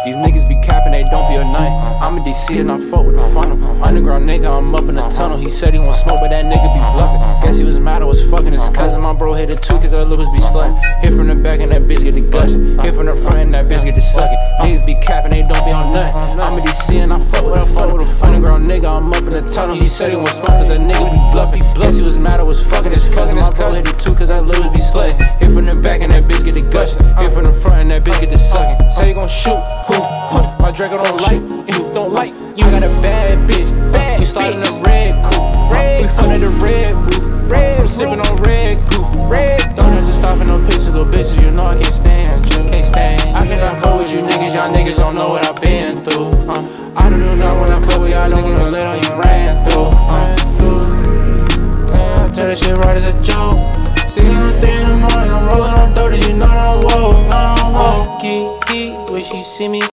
These niggas be capping, they don't be a night. I'm in DC and I fuck with the funnel. Underground nigga, I'm up in the tunnel. He said he won't smoke, but that nigga be bluffing. Guess he was mad I was fucking his cousin. My bro hit it too, cause that Lucas be slutting. Hit from the back and that bitch get the gushing. Hit from the front and that bitch get the sucking. Niggas be capping, they don't be on nothing. I'm in DC and I fuck with the funnel. Underground nigga, I'm up in the tunnel. He said he won't smoke, cause that nigga be bluffing. Guess he was mad I was fucking his cousin. My bro hit it too, cause that Lucas be slutting. Hit from the back and that bitch get the gushing. Hit from the front and that bitch get the sucking. Say you gon' shoot, who? My Draco don't like, you don't like. You got a bad bitch, we slide in the red coupe. We foot in the red roof. I'm sipping on red goop. Don't just stop in no pictures, little bitches. You know I can't stand you. I cannot fuck with you niggas. Y'all niggas don't know what I've been through. I don't do nothing when I fuck with y'all niggas. Don't let on you ran through. I tell that shit right as a joke. 6 on 3 in the morning, I'm rolling on 30s. You know that I'm woke. Geek, when she see me.